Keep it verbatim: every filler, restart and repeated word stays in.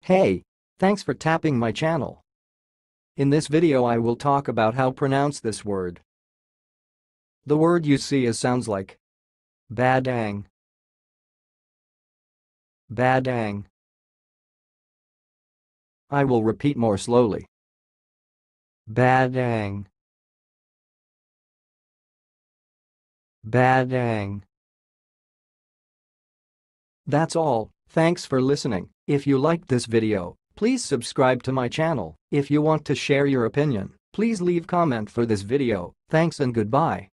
Hey, thanks for tapping my channel. In this video I will talk about how pronounce this word. The word you see is sounds like Badang. Badang. I will repeat more slowly. Badang. Badang. That's all, thanks for listening. If you liked this video, please subscribe to my channel. If you want to share your opinion, please leave comment for this video. Thanks and goodbye.